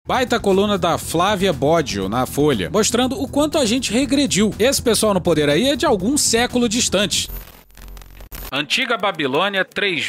Baita coluna da Flávia Boggio na Folha, mostrando o quanto a gente regrediu. Esse pessoal no poder aí é de algum século distante. Antiga Babilônia,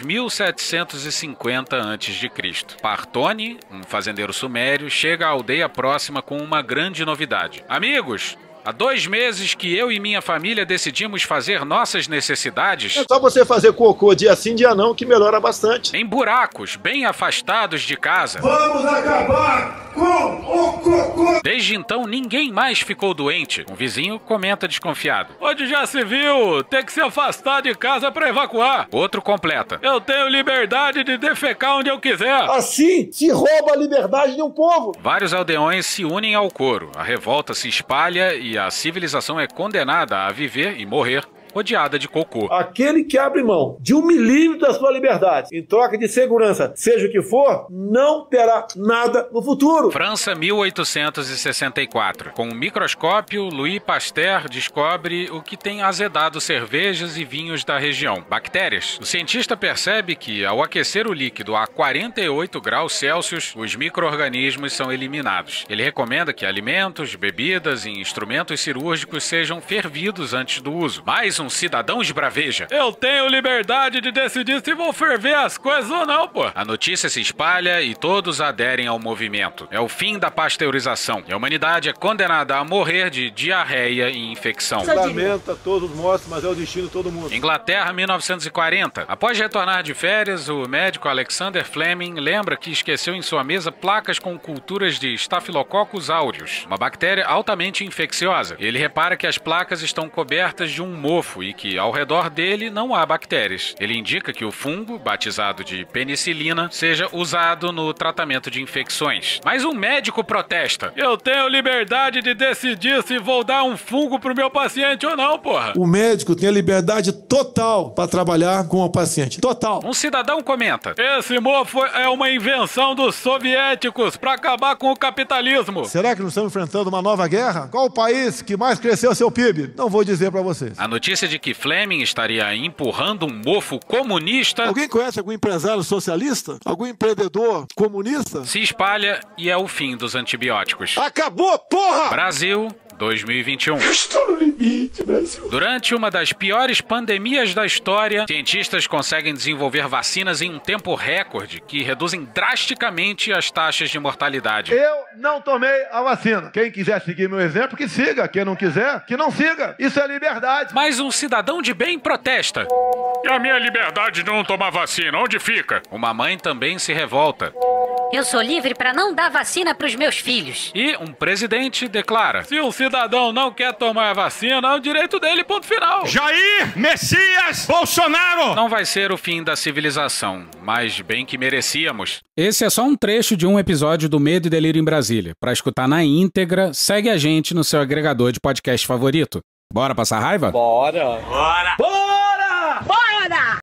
3750 a.C. Partone, um fazendeiro sumério, chega à aldeia próxima com uma grande novidade. Amigos, há 2 meses que eu e minha família decidimos fazer nossas necessidades... É só você fazer cocô dia sim, dia não, que melhora bastante. ...em buracos bem afastados de casa. Vamos acabar com o cocô! Desde então, ninguém mais ficou doente. Um vizinho comenta desconfiado. Onde já se viu ter que se afastar de casa para evacuar. Outro completa. Eu tenho liberdade de defecar onde eu quiser. Assim se rouba a liberdade de um povo. Vários aldeões se unem ao coro. A revolta se espalha e a civilização é condenada a viver e morrer rodeada de cocô. Aquele que abre mão de 1 milímetro da sua liberdade em troca de segurança, seja o que for, não terá nada no futuro. França, 1864. Com um microscópio, Louis Pasteur descobre o que tem azedado cervejas e vinhos da região: bactérias. O cientista percebe que, ao aquecer o líquido a 48 graus Celsius, os micro-organismos são eliminados. Ele recomenda que alimentos, bebidas e instrumentos cirúrgicos sejam fervidos antes do uso. Mais um cidadão esbraveja. Eu tenho liberdade de decidir se vou ferver as coisas ou não, pô. A notícia se espalha e todos aderem ao movimento. É o fim da pasteurização. E a humanidade é condenada a morrer de diarreia e infecção. Lamenta todos mortos, mas é o destino de todo mundo. Inglaterra, 1940. Após retornar de férias, o médico Alexander Fleming lembra que esqueceu em sua mesa placas com culturas de Staphylococcus aureus, uma bactéria altamente infecciosa. Ele repara que as placas estão cobertas de um mofo e que ao redor dele não há bactérias. Ele indica que o fungo, batizado de penicilina, seja usado no tratamento de infecções. Mas um médico protesta. Eu tenho liberdade de decidir se vou dar um fungo pro meu paciente ou não, porra. O médico tem a liberdade total para trabalhar com o paciente. Total. Um cidadão comenta. Esse mofo é uma invenção dos soviéticos para acabar com o capitalismo. Será que nós estamos enfrentando uma nova guerra? Qual o país que mais cresceu seu PIB? Não vou dizer para vocês. A notícia de que Fleming estaria empurrando um mofo comunista... Alguém conhece algum empresário socialista? Algum empreendedor comunista? ...se espalha e é o fim dos antibióticos. Acabou, porra! Brasil, 2021. Estou no limite, Brasil. Durante uma das piores pandemias da história, cientistas conseguem desenvolver vacinas em um tempo recorde que reduzem drasticamente as taxas de mortalidade. Eu não tomei a vacina. Quem quiser seguir meu exemplo, que siga. Quem não quiser, que não siga. Isso é liberdade. Mas um cidadão de bem protesta. E a minha liberdade de não tomar vacina, onde fica? Uma mãe também se revolta. Eu sou livre para não dar vacina para os meus filhos. E um presidente declara. Se um cidadão não quer tomar a vacina, é o direito dele, ponto final. Jair Messias Bolsonaro! Não vai ser o fim da civilização, mas bem que merecíamos. Esse é só um trecho de um episódio do Medo e Delírio em Brasília. Para escutar na íntegra, segue a gente no seu agregador de podcast favorito. Bora passar raiva? Bora! Bora!